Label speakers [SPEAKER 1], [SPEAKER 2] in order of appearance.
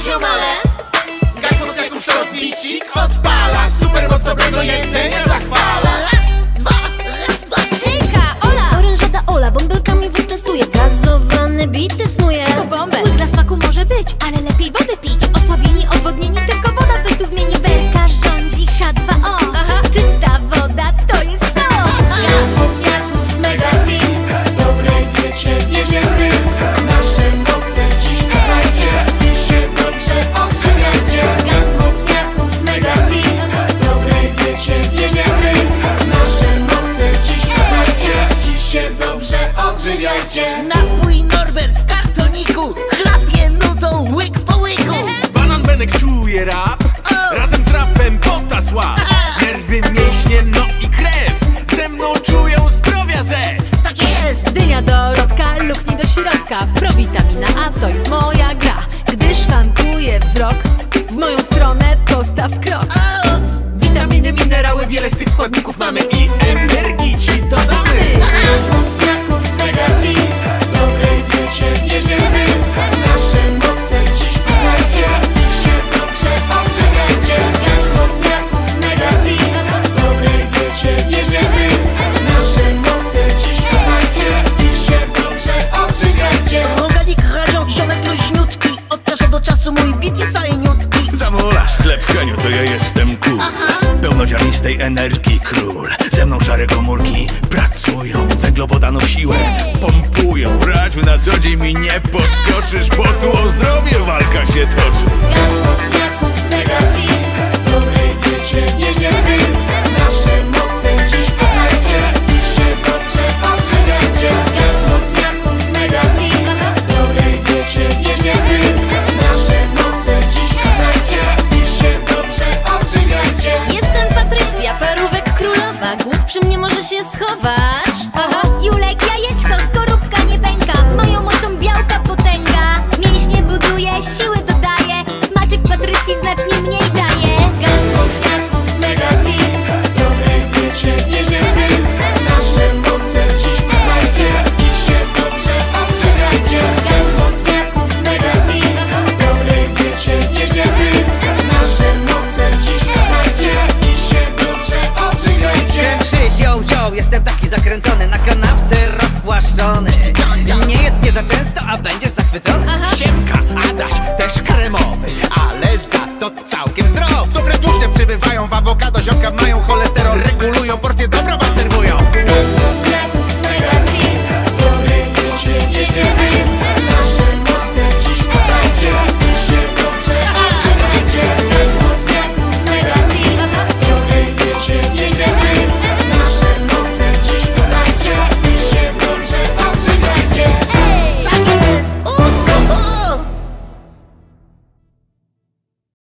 [SPEAKER 1] ziomale? Gang mocniaków rozbicik odpala, super moc dobrego jedzenia zachwala.
[SPEAKER 2] Raz, dwa, Cieka, Ola! Orężada Ola bąbelkami was częstuje, gazowane bity snuje.
[SPEAKER 3] Bombę. Łyk dla smaku może być, ale lepiej wodę pić. Osłabieni, odwodnieni, tylko woda coś tu zmieni. Werka rządzi H2O. Aha. Czysta woda to jest to.
[SPEAKER 1] Gang mocniaków mega team, dobrej diecie jedziemy. Nasze moce dziś poznajcie i się dobrze odżywiajcie. Gang mocniaków mega team, dobrej diecie jedziemy. Nasze moce dziś poznajcie i się dobrze odżywiajcie.
[SPEAKER 4] Napój Norbert w kartoniku, chlapie nudą łyk po łyku.
[SPEAKER 5] Banan Benek czuje rap, razem z rapem potas łap. Nerwy, mięśnie, no i krew ze mną czują zdrowia zew.
[SPEAKER 4] Tak jest!
[SPEAKER 3] Dynia Dorotka, luknij do środka. Prowitamina A to jest moja gra. Gdy szwankuje wzrok, w moją stronę postaw krok.
[SPEAKER 5] Witaminy, minerały, wiele z tych składników mamy i energii ci dodamy.
[SPEAKER 1] Gang mocniaków mega team, dobrej diecie jedziemy. Nasze moce dziś poznajcie i się dobrze odżywiajcie. Gang mocniaków mega team, dobrej diecie jedziemy. Nasze moce dziś poznajcie i się dobrze odżywiajcie.
[SPEAKER 4] Rogalik, radzą, ziomek luźniutki. Od czasu do czasu mój bit jest fajniutki.
[SPEAKER 5] Zamulasz, chleb w heniu, to ja jestem cool. Pełnoziarnistej energii król. Ze mną szare komórki pracują, węglowodaną siłę pompują. Brać na co dzień mi nie podskoczysz, bo tu o zdrowie walka się toczy.
[SPEAKER 1] Gang mocniaków mega team, dobrej diecie jedziemy. Nasze moce dziś poznajcie i się dobrze odżywiajcie. Gang mocniaków mega team, dobrej diecie jedziemy. Nasze moce dziś poznajcie i się dobrze odżywiajcie.
[SPEAKER 2] Jestem Patrycja, parówek królowa, głód przy mnie może się schować.
[SPEAKER 3] Aha. Julek, jajeczko, skorupka nie pęka. Moją mocą białka potęga. Mięśnie buduje, siły dodaje. Smaczek Patrycji znacznie mniej daje.
[SPEAKER 1] Gang mocniaków mega team, dobrej diecie jedziemy. Nasze moce dziś poznajcie i się dobrze odżywiajcie. Gang mocniaków mega team, dobrej diecie jedziemy. Nasze moce dziś poznajcie i się dobrze odżywiajcie.
[SPEAKER 4] Krzyż, yo, yo, jestem taki zakręcony, na kanapce rozpłaszczony.